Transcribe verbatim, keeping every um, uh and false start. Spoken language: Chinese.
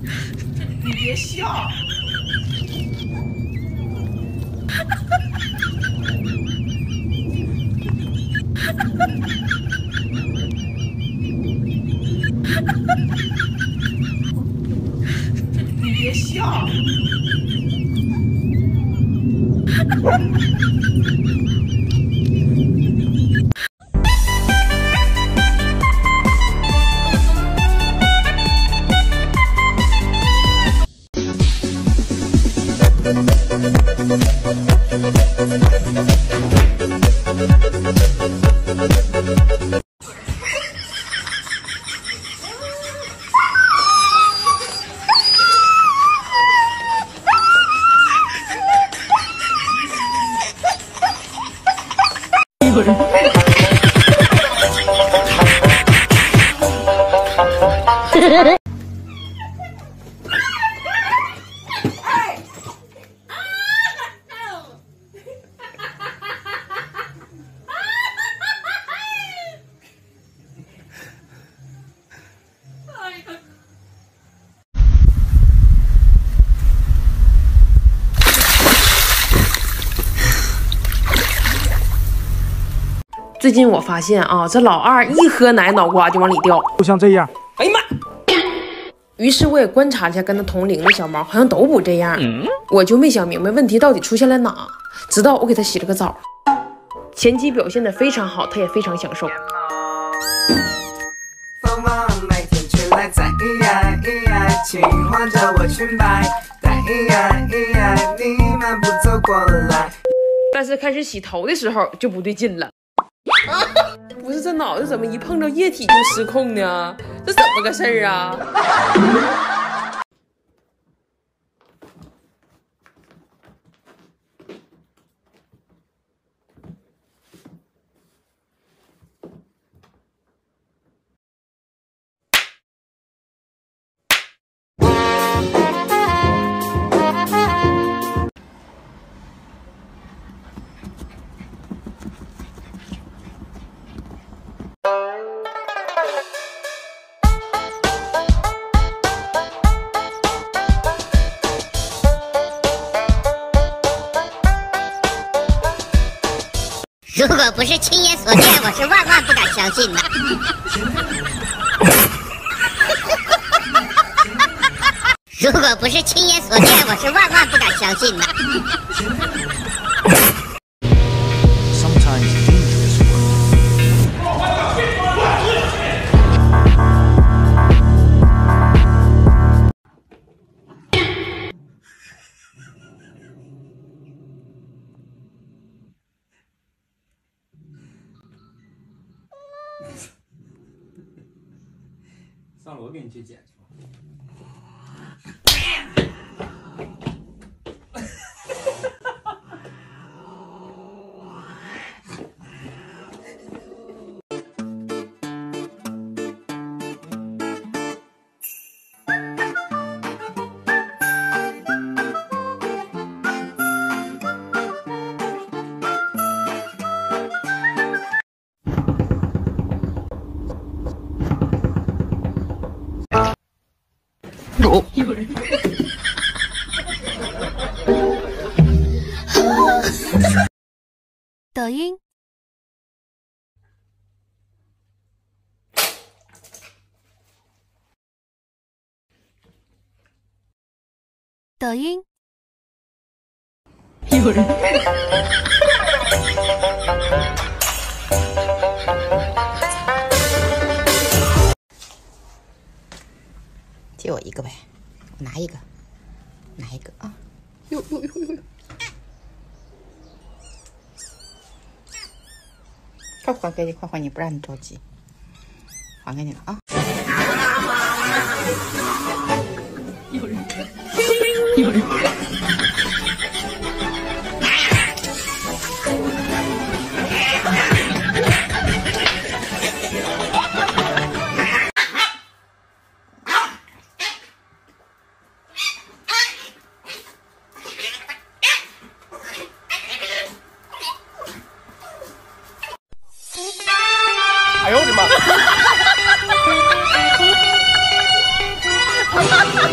你别笑。你别笑。一会儿。最近我发现啊，这老二一喝奶，脑瓜就往里掉， 就像这样。 哎呀妈！于是我也观察一下跟他同龄的小猫，好像都不这样。嗯、我就没想明白问题到底出现在哪，直到我给他洗了个澡，前期表现的非常好，他也非常享受。 风往每天吹来，在咿呀咿呀，请唤着我裙摆，在咿呀咿呀，你漫步走过来。 但是开始洗头的时候就不对劲了。啊、不是这脑子怎么一碰着液体就失控呢？这怎么个事儿啊？ 如果不是亲眼所见，我是万万不敢相信的。如果不是亲眼所见，我是万万不敢相信的。 上楼给你去检查。 有有人。 抖音，抖音， 有人。 借我一个呗，我拿一个，拿一个啊！ 呦呦呦呦呦！ 快还给你，快还你，不让你着急，还给你了啊！ 有人，有人。 哎呦我的妈！